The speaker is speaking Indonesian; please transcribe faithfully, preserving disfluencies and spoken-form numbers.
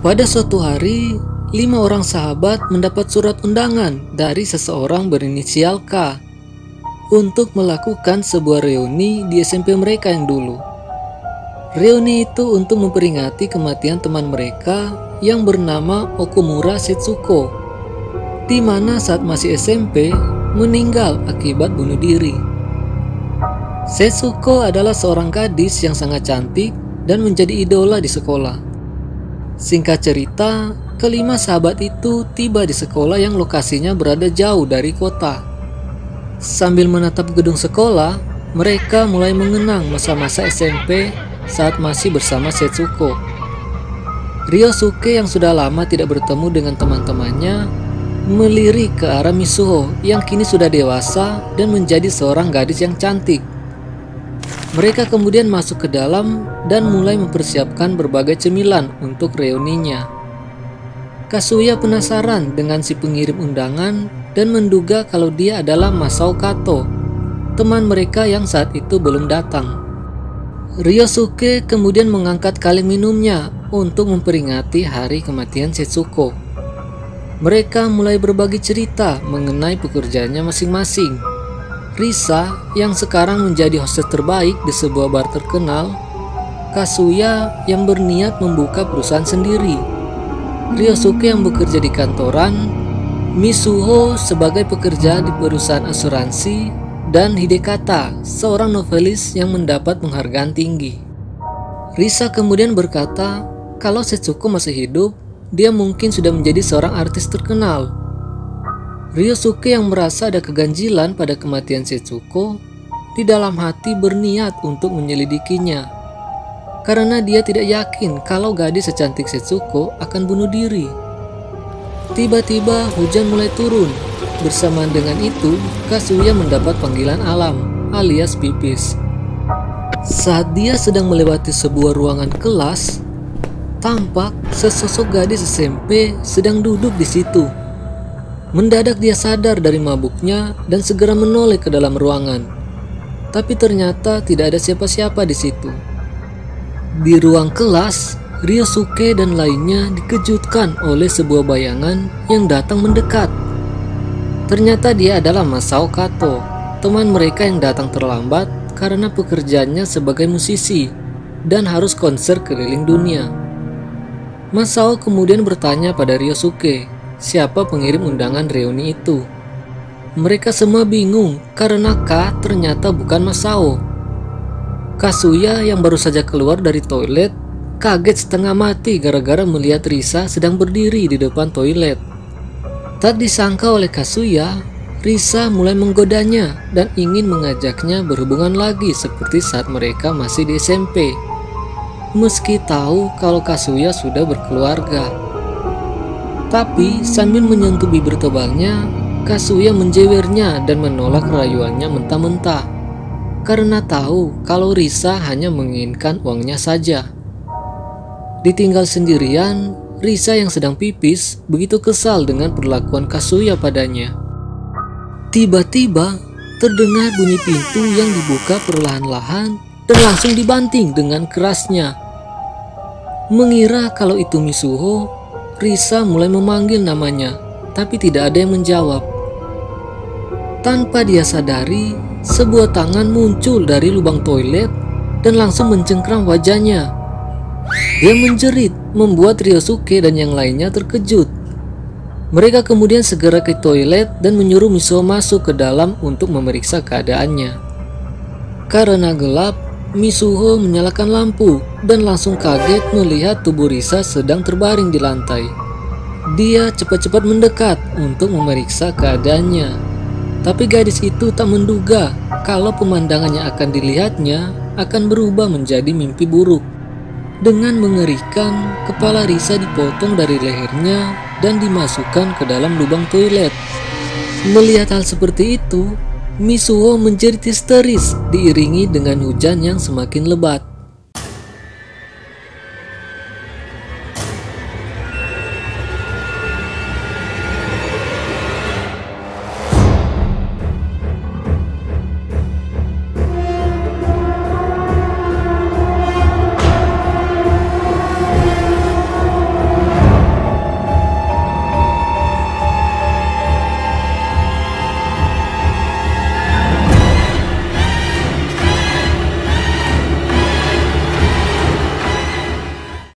Pada suatu hari, lima orang sahabat mendapat surat undangan dari seseorang berinisial K untuk melakukan sebuah reuni di S M P mereka yang dulu. Reuni itu untuk memperingati kematian teman mereka yang bernama Okumura Setsuko, di mana saat masih S M P meninggal akibat bunuh diri. Setsuko adalah seorang gadis yang sangat cantik dan menjadi idola di sekolah. Singkat cerita, kelima sahabat itu tiba di sekolah yang lokasinya berada jauh dari kota. Sambil menatap gedung sekolah, mereka mulai mengenang masa-masa S M P saat masih bersama Setsuko. Ryosuke yang sudah lama tidak bertemu dengan teman-temannya melirik ke arah Mitsuho yang kini sudah dewasa dan menjadi seorang gadis yang cantik. Mereka kemudian masuk ke dalam dan mulai mempersiapkan berbagai cemilan untuk reuninya. Kazuya penasaran dengan si pengirim undangan dan menduga kalau dia adalah Masao Kato, teman mereka yang saat itu belum datang. Ryosuke kemudian mengangkat kaleng minumnya untuk memperingati hari kematian Setsuko. Mereka mulai berbagi cerita mengenai pekerjaannya masing-masing. Risa yang sekarang menjadi hostess terbaik di sebuah bar terkenal, Kazuya yang berniat membuka perusahaan sendiri, Ryosuke yang bekerja di kantoran, Mitsuho sebagai pekerja di perusahaan asuransi, dan Hidekata, seorang novelis yang mendapat penghargaan tinggi. Risa kemudian berkata kalau Setsuko masih hidup, dia mungkin sudah menjadi seorang artis terkenal. Ryosuke yang merasa ada keganjilan pada kematian Setsuko di dalam hati berniat untuk menyelidikinya, karena dia tidak yakin kalau gadis secantik Setsuko akan bunuh diri. Tiba-tiba hujan mulai turun. Bersamaan dengan itu, Kazuya mendapat panggilan alam alias pipis. Saat dia sedang melewati sebuah ruangan kelas, tampak sesosok gadis S M P sedang duduk di situ. Mendadak dia sadar dari mabuknya dan segera menoleh ke dalam ruangan. Tapi ternyata tidak ada siapa-siapa di situ. Di ruang kelas, Ryosuke dan lainnya dikejutkan oleh sebuah bayangan yang datang mendekat. Ternyata dia adalah Masao Kato, teman mereka yang datang terlambat karena pekerjaannya sebagai musisi dan harus konser keliling dunia. Masao kemudian bertanya pada Ryosuke, siapa pengirim undangan reuni itu. Mereka semua bingung karena K ternyata bukan Masao. Kazuya yang baru saja keluar dari toilet kaget setengah mati gara-gara melihat Risa sedang berdiri di depan toilet. Tak disangka oleh Kazuya, Risa mulai menggodanya dan ingin mengajaknya berhubungan lagi seperti saat mereka masih di S M P. Meski tahu kalau Kazuya sudah berkeluarga. Tapi sambil menyentuh bibir tebalnya, Kazuya menjewernya dan menolak rayuannya mentah-mentah, karena tahu kalau Risa hanya menginginkan uangnya saja. Ditinggal sendirian, Risa yang sedang pipis begitu kesal dengan perlakuan Kazuya padanya. Tiba-tiba terdengar bunyi pintu yang dibuka perlahan-lahan dan langsung dibanting dengan kerasnya. Mengira kalau itu Mitsuho, Risa mulai memanggil namanya, tapi tidak ada yang menjawab. Tanpa dia sadari, sebuah tangan muncul dari lubang toilet dan langsung mencengkram wajahnya. Dia menjerit, membuat Ryosuke dan yang lainnya terkejut. Mereka kemudian segera ke toilet dan menyuruh Mitsuho masuk ke dalam untuk memeriksa keadaannya. Karena gelap, Mitsuho menyalakan lampu dan langsung kaget melihat tubuh Risa sedang terbaring di lantai. Dia cepat-cepat mendekat untuk memeriksa keadaannya. Tapi gadis itu tak menduga kalau pemandangan yang akan dilihatnya akan berubah menjadi mimpi buruk. Dengan mengerikan, kepala Risa dipotong dari lehernya dan dimasukkan ke dalam lubang toilet. Melihat hal seperti itu, Mitsuho menjerit histeris diiringi dengan hujan yang semakin lebat.